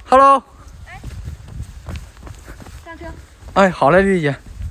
，Hello。 哎，下车。 哎，好嘞，丽姐。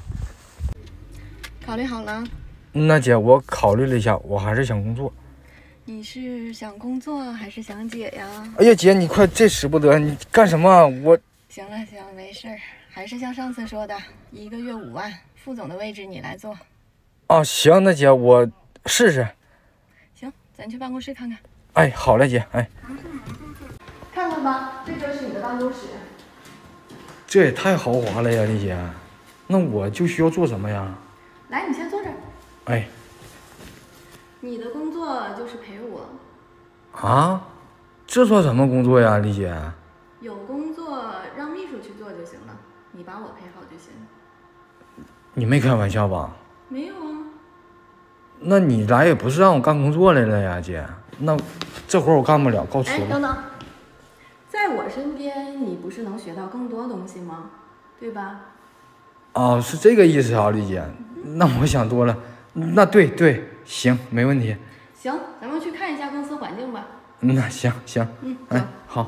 考虑好了？ 那姐，我考虑了一下，我还是想工作。 你是想工作还是想姐呀？ 哎呀，姐，你快这使不得，你干什么？我行了，没事儿，还是像上次说的，1个月5万，副总的位置你来做。 哦，行，那姐我试试。 行，咱去办公室看看。 哎，好嘞，姐。哎， 看看吧，这就是你的办公室。 这也太豪华了呀，丽姐。那我就需要做什么呀？ 来，你先坐这儿。 哎。 你的工作就是陪我。 啊？这算什么工作呀，丽姐？ 有工作让秘书去做就行了，你把我陪好就行。 你没开玩笑吧？ 没有啊。 那你来也不是让我干工作来了呀，姐。那这活我干不了，告辞了。 哎，等等，在我身边，你不是能学到更多东西吗？对吧？ 哦，是这个意思啊，丽姐。那我想多了。那对，行，没问题。 行，咱们去看一下公司环境吧。 那行。哎，好。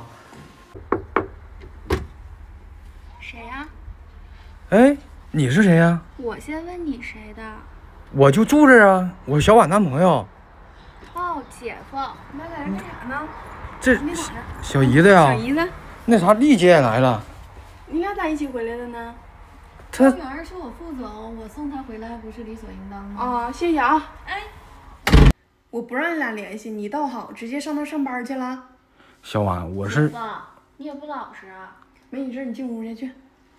谁呀？ 哎，你是谁呀？ 我先问你谁的。 我就住这儿啊，我小婉男朋友。 哦，姐夫，你俩在这干啥呢？ 这小姨子呀。 小姨子。 那啥，丽姐也来了。 你俩咋一起回来的呢？ 高原是我副总，我送他回来不是理所应当吗？ 哦，谢谢啊。 哎， 我不让你俩联系，你倒好，直接上那上班去了。 小婉，我是。 你也不老实啊。没你事，你进屋去。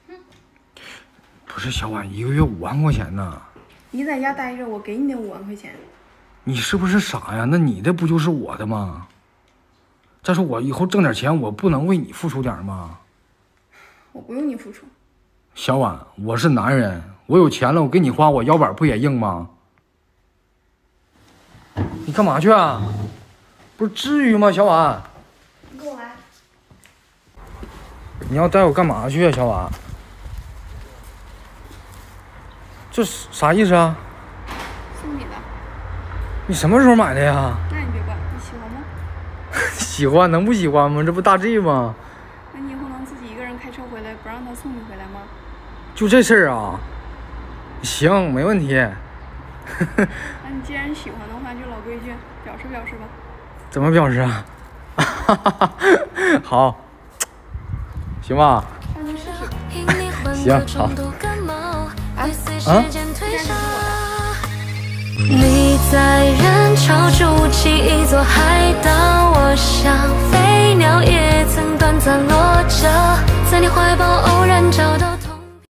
不是小婉，1个月5万块钱呢。 你在家待着，我给你那5万块钱。 你是不是傻呀？那你的不就是我的吗？再说我以后挣点钱，我不能为你付出点吗？ 我不用你付出。 小婉，我是男人，我有钱了，我给你花，我腰板不也硬吗？你干嘛去啊？不是至于吗，小婉？ 你跟我来。 你要带我干嘛去啊，小婉？这啥意思啊？ 送你的。 你什么时候买的呀？ 那你别管，你喜欢吗？ 喜欢，能不喜欢吗？这不大 G 吗？ 那你以后能自己一个人开车回来，不让他送你回来吗？ 就这事儿啊？行，没问题。 那你既然喜欢的话，就老规矩，表示表示吧。 怎么表示啊？好，行吧？ 那就试试。 行，好。啊？ 你在人潮筑起一座海岛，我像飞鸟也曾短暂落着，在你怀抱。